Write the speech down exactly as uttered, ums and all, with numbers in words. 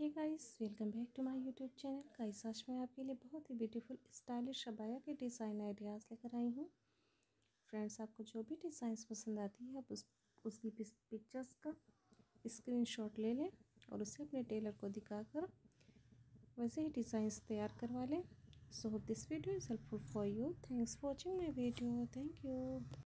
Hey guys, welcome back to my YouTube channel. Guys, आज मैं आपके लिए बहुत ही ब्यूटीफुल स्टाइलिश अबाया के डिज़ाइन आइडियाज़ लेकर आई हूँ। फ्रेंड्स, आपको जो भी डिज़ाइंस पसंद आती है आप उस उसकी पिक्चर्स का स्क्रीनशॉट ले लें और उसे अपने टेलर को दिखाकर वैसे ही डिज़ाइंस तैयार करवा लें। So hope this video is helpful for you. Thanks for watching my video. Thank you.